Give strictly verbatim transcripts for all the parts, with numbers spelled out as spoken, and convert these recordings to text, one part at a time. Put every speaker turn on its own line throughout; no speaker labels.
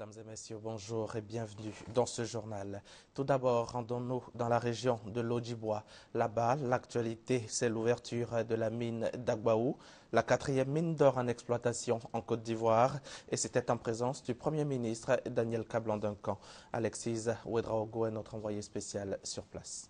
Mesdames et messieurs, bonjour et bienvenue dans ce journal. Tout d'abord, rendons-nous dans la région de l'Odjibois. Là-bas, l'actualité, c'est l'ouverture de la mine d'Agbaou, la quatrième mine d'or en exploitation en Côte d'Ivoire. Et c'était en présence du Premier ministre Daniel Kablan-Duncan. Alexis Ouedraogo est notre envoyé spécial sur place.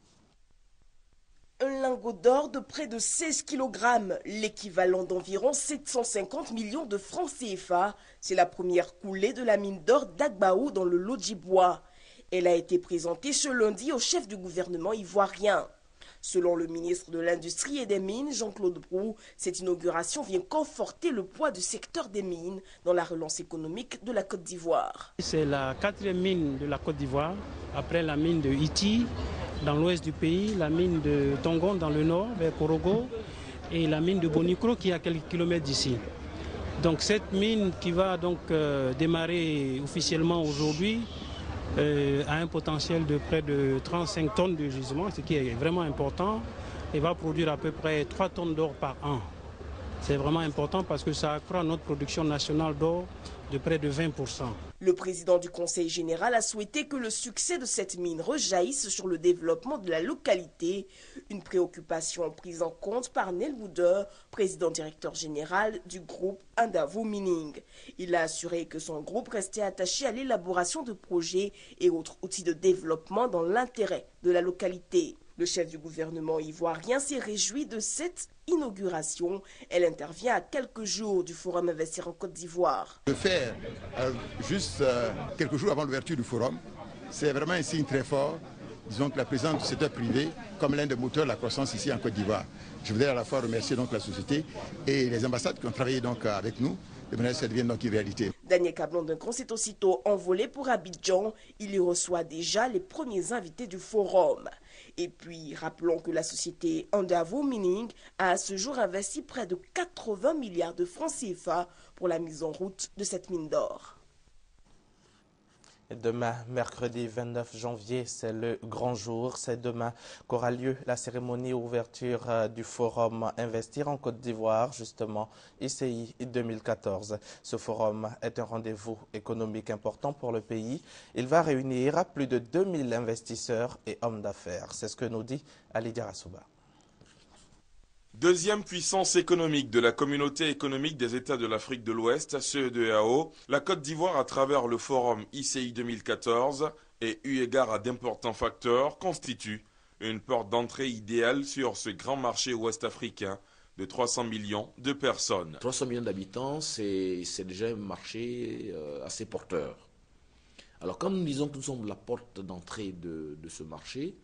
Un lingot d'or de près de seize kilogrammes, l'équivalent d'environ sept cent cinquante millions de francs C F A. C'est la première coulée de la mine d'or d'Agbaou dans le Lodjibois. Elle a été présentée ce lundi au chef du gouvernement ivoirien. Selon le ministre de l'Industrie et des Mines, Jean-Claude Brou, cette inauguration vient conforter le poids du secteur des mines dans la relance économique de la Côte d'Ivoire.
C'est la quatrième mine de la Côte d'Ivoire, après la mine de Iti dans l'ouest du pays, la mine de Tongon dans le nord, vers Korogo, et la mine de Bonikro qui est à quelques kilomètres d'ici. Donc cette mine qui va donc euh, démarrer officiellement aujourd'hui euh, a un potentiel de près de trente-cinq tonnes de gisement, ce qui est vraiment important, et va produire à peu près trois tonnes d'or par an. C'est vraiment important parce que ça accroît notre production nationale d'or de près de vingt pour cent.
Le président du Conseil général a souhaité que le succès de cette mine rejaillisse sur le développement de la localité, une préoccupation prise en compte par Nel Wouder, président directeur général du groupe Andavo Mining. Il a assuré que son groupe restait attaché à l'élaboration de projets et autres outils de développement dans l'intérêt de la localité. Le chef du gouvernement ivoirien s'est réjoui de cette inauguration. Elle intervient à quelques jours du Forum Investir en Côte d'Ivoire.
Le faire euh, juste euh, quelques jours avant l'ouverture du Forum, c'est vraiment un signe très fort. Disons que la présence du secteur privé comme l'un des moteurs de la croissance ici en Côte d'Ivoire. Je voudrais à la fois remercier donc la société et les ambassades qui ont travaillé donc avec nous, de manière à ce que ça devienne donc une réalité.
Daniel Kablan-Duncan s'est aussitôt envolé pour Abidjan. Il y reçoit déjà les premiers invités du forum. Et puis, rappelons que la société Andavo Mining a à ce jour investi près de quatre-vingts milliards de francs C F A pour la mise en route de cette mine d'or.
Demain, mercredi vingt-neuf janvier, c'est le grand jour. C'est demain qu'aura lieu la cérémonie ouverture du forum Investir en Côte d'Ivoire, justement, I C I deux mille quatorze. Ce forum est un rendez-vous économique important pour le pays. Il va réunir plus de deux mille investisseurs et hommes d'affaires. C'est ce que nous dit Ali Diarasouba.
Deuxième puissance économique de la communauté économique des États de l'Afrique de l'Ouest, C E D E A O, la Côte d'Ivoire, à travers le forum I C I deux mille quatorze et eu égard à d'importants facteurs, constitue une porte d'entrée idéale sur ce grand marché ouest-africain de trois cents millions de personnes.
trois cents millions d'habitants, c'est déjà un marché euh, assez porteur. Alors quand nous disons que nous sommes la porte d'entrée de, de ce marché,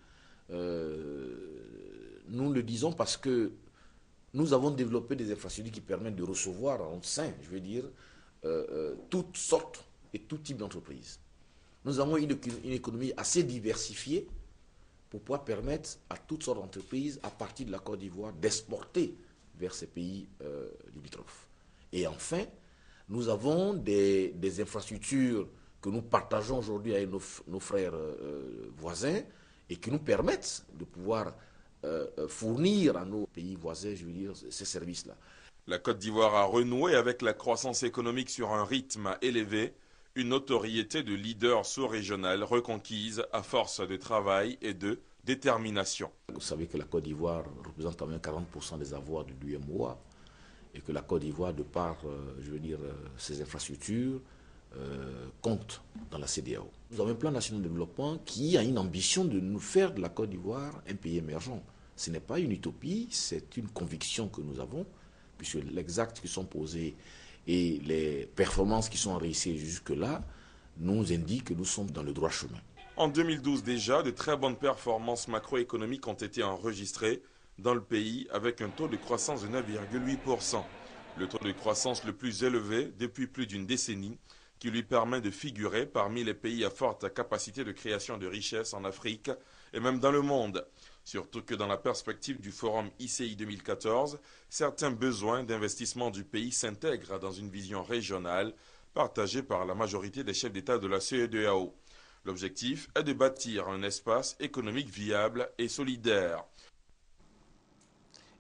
euh, nous le disons parce que nous avons développé des infrastructures qui permettent de recevoir en notre sein, je veux dire, euh, euh, toutes sortes et tout type d'entreprises. Nous avons une, une économie assez diversifiée pour pouvoir permettre à toutes sortes d'entreprises, à partir de la Côte d'Ivoire, d'exporter vers ces pays euh, limitrophes. Et enfin, nous avons des, des infrastructures que nous partageons aujourd'hui avec nos, nos frères euh, voisins et qui nous permettent de pouvoir Euh, fournir à nos pays voisins, je veux dire, ces services-là.
La Côte d'Ivoire a renoué avec la croissance économique sur un rythme élevé, une notoriété de leader sous-régional reconquise à force de travail et de détermination.
Vous savez que la Côte d'Ivoire représente quand même quarante pour cent des avoirs de l'U M O A et que la Côte d'Ivoire, de par, euh, je veux dire, euh, ses infrastructures, euh, compte dans la C E D E A O. Nous avons un plan national de développement qui a une ambition de nous faire de la Côte d'Ivoire un pays émergent. Ce n'est pas une utopie, c'est une conviction que nous avons, puisque les actes qui sont posés et les performances qui sont réussies jusque-là nous indiquent que nous sommes dans le droit chemin.
En deux mille douze déjà, de très bonnes performances macroéconomiques ont été enregistrées dans le pays avec un taux de croissance de neuf virgule huit pour cent. Le taux de croissance le plus élevé depuis plus d'une décennie, qui lui permet de figurer parmi les pays à forte capacité de création de richesses en Afrique et même dans le monde. Surtout que dans la perspective du forum I C I deux mille quatorze, certains besoins d'investissement du pays s'intègrent dans une vision régionale partagée par la majorité des chefs d'État de la C E D E A O. L'objectif est de bâtir un espace économique viable et solidaire.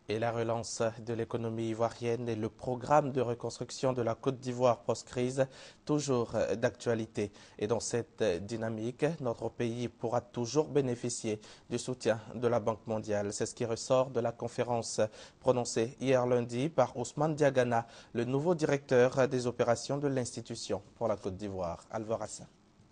Et la relance de l'économie ivoirienne et le programme de reconstruction de la Côte d'Ivoire post-crise, toujours d'actualité. Et dans cette dynamique, notre pays pourra toujours bénéficier du soutien de la Banque mondiale. C'est ce qui ressort de la conférence prononcée hier lundi par Ousmane Diagana, le nouveau directeur des opérations de l'institution pour la Côte d'Ivoire. Alvarassin.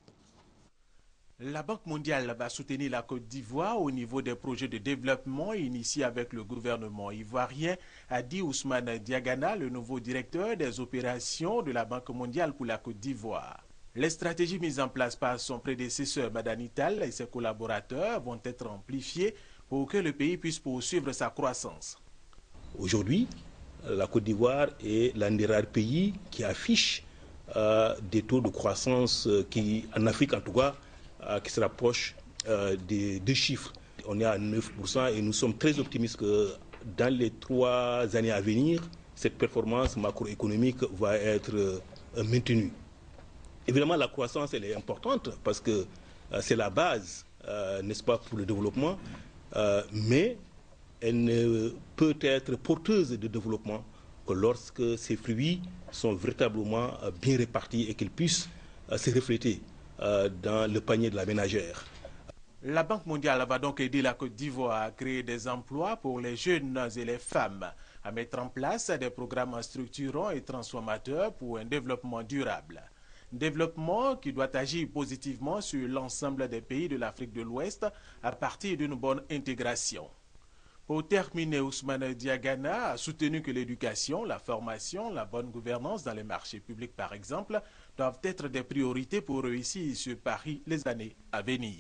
La Banque mondiale va soutenir la Côte d'Ivoire au niveau des projets de développement initiés avec le gouvernement ivoirien, a dit Ousmane Diagana, le nouveau directeur des opérations de la Banque mondiale pour la Côte d'Ivoire. Les stratégies mises en place par son prédécesseur Madani Tall et ses collaborateurs vont être amplifiées pour que le pays puisse poursuivre sa croissance.
Aujourd'hui, la Côte d'Ivoire est l'un des rares pays qui affiche euh, des taux de croissance qui, en Afrique en tout cas, qui se rapproche euh, des deux chiffres. On est à neuf pour cent et nous sommes très optimistes que dans les trois années à venir, cette performance macroéconomique va être euh, maintenue. Évidemment, la croissance elle est importante parce que euh, c'est la base, euh, n'est-ce pas, pour le développement, euh, mais elle ne peut être porteuse de développement que lorsque ces fruits sont véritablement euh, bien répartis et qu'ils puissent euh, se refléter dans le panier de la ménagère.
La Banque mondiale va donc aider la Côte d'Ivoire à créer des emplois pour les jeunes et les femmes, à mettre en place des programmes structurants et transformateurs pour un développement durable. Développement qui doit agir positivement sur l'ensemble des pays de l'Afrique de l'Ouest à partir d'une bonne intégration. Pour terminer, Ousmane Diagana a soutenu que l'éducation, la formation, la bonne gouvernance dans les marchés publics par exemple, doivent être des priorités pour réussir sur Paris les années à venir.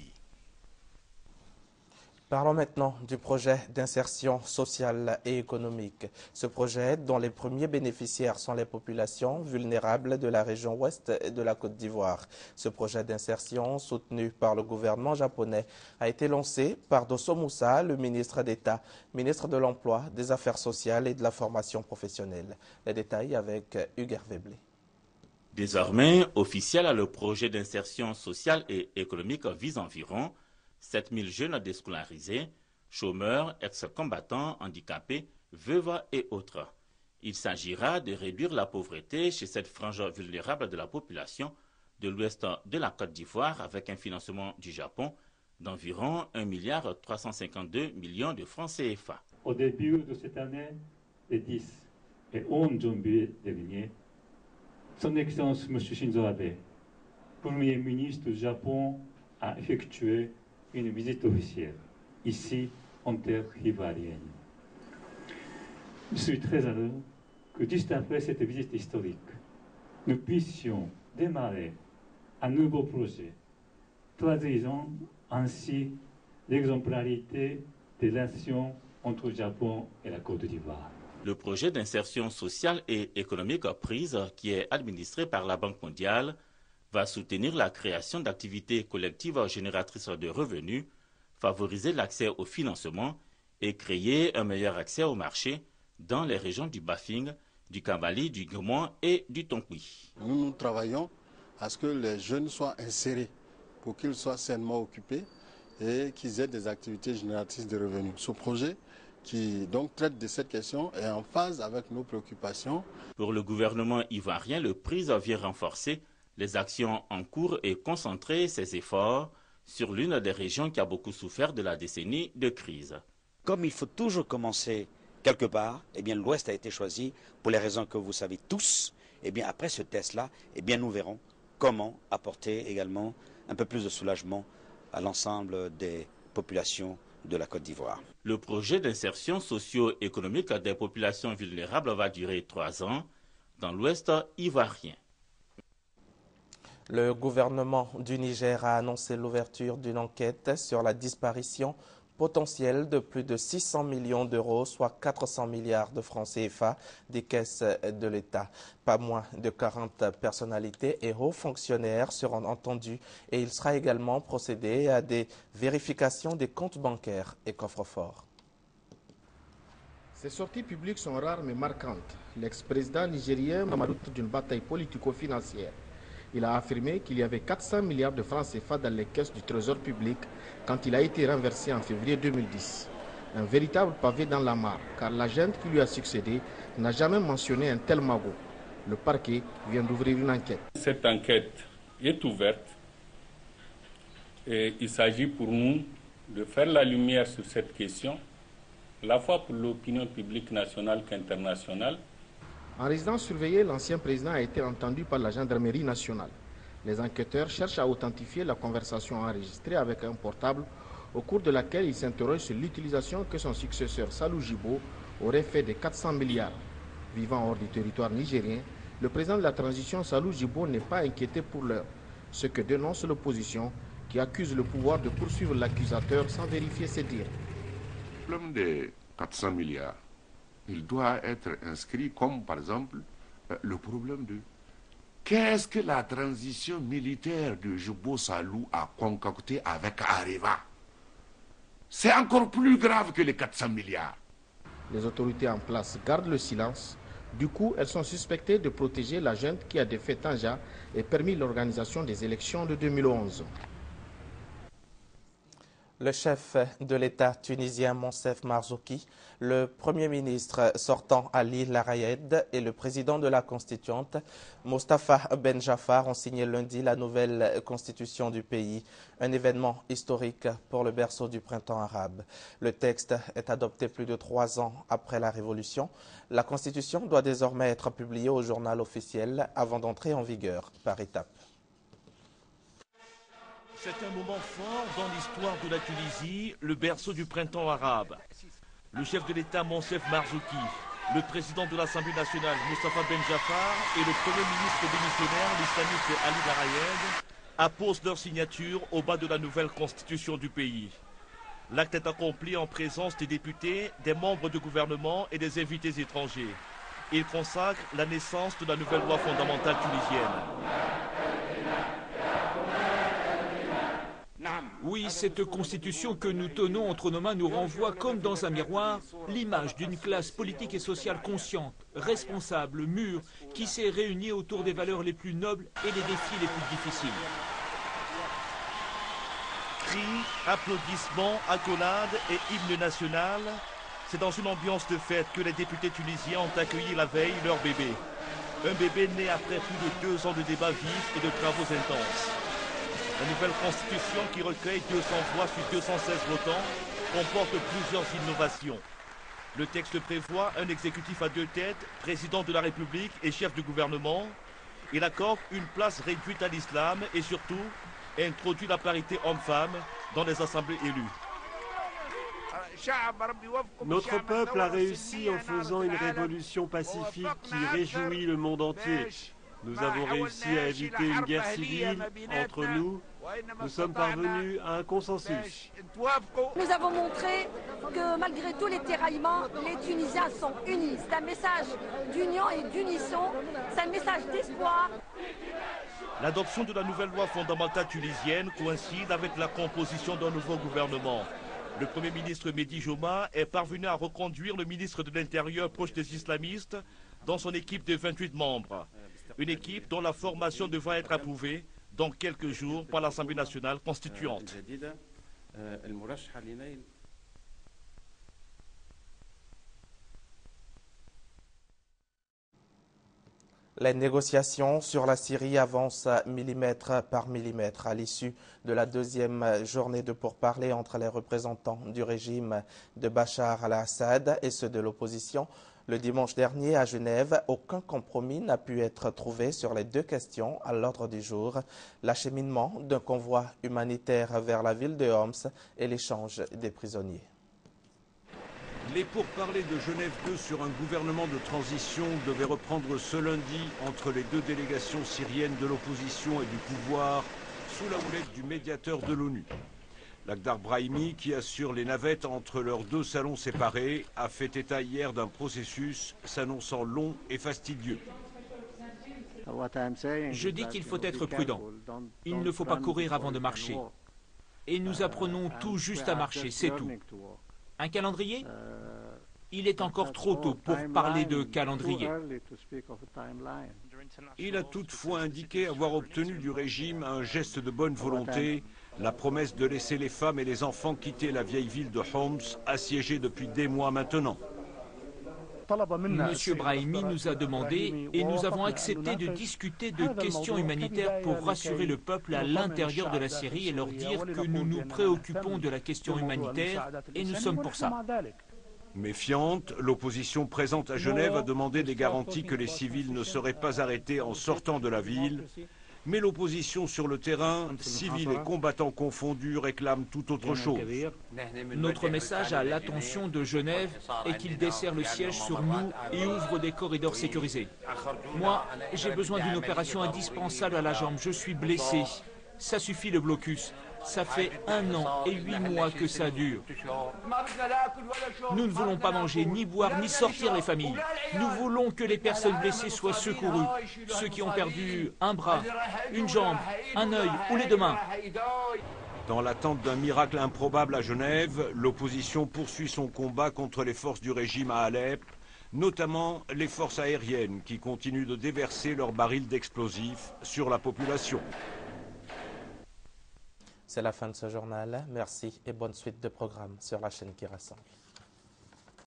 Parlons maintenant du projet d'insertion sociale et économique. Ce projet, dont les premiers bénéficiaires sont les populations vulnérables de la région ouest de la Côte d'Ivoire. Ce projet d'insertion, soutenu par le gouvernement japonais, a été lancé par Dosso Moussa, le ministre d'État, ministre de l'Emploi, des Affaires sociales et de la formation professionnelle. Les détails avec Hugues Hervé-Blé.
Désormais officiel, le projet d'insertion sociale et économique vise environ sept mille jeunes déscolarisés, chômeurs, ex-combattants, handicapés, veuves et autres. Il s'agira de réduire la pauvreté chez cette frange vulnérable de la population de l'ouest de la Côte d'Ivoire avec un financement du Japon d'environ un milliard trois cent cinquante-deux millions de francs C F A.
Au début de cette année, le dix et onze janvier dernier, Son Excellence M. Shinzo Abe, Premier ministre du Japon, a effectué une visite officielle, ici, en terre ivoirienne. Je suis très heureux que juste après cette visite historique, nous puissions démarrer un nouveau projet, traduisant ainsi l'exemplarité des relations entre le Japon et la Côte d'Ivoire.
Le projet d'insertion sociale et économique prise, qui est administré par la Banque mondiale, va soutenir la création d'activités collectives génératrices de revenus, favoriser l'accès au financement et créer un meilleur accès au marché dans les régions du Bafing, du Kambali, du Guemon et du Tonkwi.
Nous, nous travaillons à ce que les jeunes soient insérés pour qu'ils soient sainement occupés et qu'ils aient des activités génératrices de revenus. Ce projet qui donc traite de cette question est en phase avec nos préoccupations.
Pour le gouvernement ivoirien, le prix vient renforcer les actions en cours et concentrer ses efforts sur l'une des régions qui a beaucoup souffert de la décennie de crise.
Comme il faut toujours commencer quelque part, eh bien l'Ouest a été choisi pour les raisons que vous savez tous. Eh bien après ce test-là, eh bien nous verrons comment apporter également un peu plus de soulagement à l'ensemble des populations de la Côte d'Ivoire.
Le projet d'insertion socio-économique des populations vulnérables va durer trois ans dans l'Ouest ivoirien.
Le gouvernement du Niger a annoncé l'ouverture d'une enquête sur la disparition potentielle de plus de six cents millions d'euros, soit quatre cents milliards de francs C F A des caisses de l'État. Pas moins de quarante personnalités et hauts fonctionnaires seront entendus et il sera également procédé à des vérifications des comptes bancaires et coffres-forts.
Ces sorties publiques sont rares mais marquantes. L'ex-président nigérien Mamadou d'une bataille politico-financière. Il a affirmé qu'il y avait quatre cents milliards de francs C F A dans les caisses du trésor public quand il a été renversé en février deux mille dix. Un véritable pavé dans la mare, car l'agent qui lui a succédé n'a jamais mentionné un tel magot. Le parquet vient d'ouvrir une enquête.
Cette enquête est ouverte et il s'agit pour nous de faire la lumière sur cette question, à la fois pour l'opinion publique nationale qu'internationale.
En résidence surveillée, l'ancien président a été entendu par la gendarmerie nationale. Les enquêteurs cherchent à authentifier la conversation enregistrée avec un portable au cours de laquelle ils s'interrogent sur l'utilisation que son successeur Salou Djibo aurait fait des quatre cents milliards. Vivant hors du territoire nigérien, le président de la transition Salou Djibo n'est pas inquiété pour l'heure, ce que dénonce l'opposition qui accuse le pouvoir de poursuivre l'accusateur sans vérifier ses dires.
Le problème des quatre cents milliards, il doit être inscrit comme par exemple le problème de qu'est-ce que la transition militaire de Djibo Salou a concocté avec Areva. C'est encore plus grave que les quatre cents milliards.
Les autorités en place gardent le silence. Du coup, elles sont suspectées de protéger la junte qui a défait Tanja et permis l'organisation des élections de deux mille onze.
Le chef de l'État tunisien Monsef Marzouki, le Premier ministre sortant Ali Larayed et le président de la Constituante, Mostafa Ben Jaafar, ont signé lundi la nouvelle constitution du pays, un événement historique pour le berceau du printemps arabe. Le texte est adopté plus de trois ans après la Révolution. La Constitution doit désormais être publiée au journal officiel avant d'entrer en vigueur par étapes.
C'est un moment fort dans l'histoire de la Tunisie, le berceau du printemps arabe. Le chef de l'État Monsef Marzouki, le président de l'Assemblée nationale Mostafa Ben Jaafar et le premier ministre démissionnaire, l'islamiste Ali Larayed, apposent leur signature au bas de la nouvelle constitution du pays. L'acte est accompli en présence des députés, des membres du gouvernement et des invités étrangers. Il consacre la naissance de la nouvelle loi fondamentale tunisienne.
Oui, cette constitution que nous tenons entre nos mains nous renvoie comme dans un miroir l'image d'une classe politique et sociale consciente, responsable, mûre, qui s'est réunie autour des valeurs les plus nobles et les défis les plus difficiles.
Cris, applaudissements, accolades et hymne national, c'est dans une ambiance de fête que les députés tunisiens ont accueilli la veille leur bébé. Un bébé né après plus de deux ans de débats vifs et de travaux intenses. La nouvelle constitution, qui recueille deux cents voix sur deux cent seize votants, comporte plusieurs innovations. Le texte prévoit un exécutif à deux têtes, président de la République et chef du gouvernement. Il accorde une place réduite à l'islam et surtout introduit la parité homme-femme dans les assemblées élues.
Notre peuple a réussi en faisant une révolution pacifique qui réjouit le monde entier. Nous avons réussi à éviter une guerre civile entre nous. Nous sommes parvenus à un consensus.
Nous avons montré que malgré tous les tiraillements, les Tunisiens sont unis. C'est un message d'union et d'unisson, c'est un message d'espoir.
L'adoption de la nouvelle loi fondamentale tunisienne coïncide avec la composition d'un nouveau gouvernement. Le Premier ministre Mehdi Joma est parvenu à reconduire le ministre de l'Intérieur proche des islamistes dans son équipe de vingt-huit membres. Une équipe dont la formation devra être approuvée dans quelques jours par l'Assemblée nationale constituante.
Les négociations sur la Syrie avancent millimètre par millimètre à l'issue de la deuxième journée de pourparlers entre les représentants du régime de Bachar al-Assad et ceux de l'opposition. Le dimanche dernier, à Genève, aucun compromis n'a pu être trouvé sur les deux questions à l'ordre du jour, l'acheminement d'un convoi humanitaire vers la ville de Homs et l'échange des prisonniers.
Les pourparlers de Genève deux sur un gouvernement de transition devaient reprendre ce lundi entre les deux délégations syriennes de l'opposition et du pouvoir sous la houlette du médiateur de l'ONU. Lakhdar Brahimi, qui assure les navettes entre leurs deux salons séparés, a fait état hier d'un processus s'annonçant long et fastidieux.
Je dis qu'il faut être prudent. Il ne faut pas courir avant de marcher. Et nous apprenons tout juste à marcher, c'est tout. Un calendrier ? Il est encore trop tôt pour parler de calendrier.
Il a toutefois indiqué avoir obtenu du régime un geste de bonne volonté La promesse de laisser les femmes et les enfants quitter la vieille ville de Homs, assiégée depuis des mois maintenant.
Monsieur Brahimi nous a demandé et nous avons accepté de discuter de questions humanitaires pour rassurer le peuple à l'intérieur de la Syrie et leur dire que nous nous préoccupons de la question humanitaire et nous sommes pour ça.
Méfiante, l'opposition présente à Genève a demandé des garanties que les civils ne seraient pas arrêtés en sortant de la ville. Mais l'opposition sur le terrain, civils et combattants confondus, réclame tout autre chose.
Notre message à l'attention de Genève est qu'il desserre le siège sur nous et ouvre des corridors sécurisés. Moi, j'ai besoin d'une opération indispensable à la jambe. Je suis blessé. Ça suffit le blocus. Ça fait un an et huit mois que ça dure. Nous ne voulons pas manger, ni boire, ni sortir les familles. Nous voulons que les personnes blessées soient secourues. Ceux qui ont perdu un bras, une jambe, un œil ou les deux mains.
Dans l'attente d'un miracle improbable à Genève, l'opposition poursuit son combat contre les forces du régime à Alep, notamment les forces aériennes qui continuent de déverser leurs barils d'explosifs sur la population.
C'est la fin de ce journal. Merci et bonne suite de programmes sur la chaîne qui rassemble.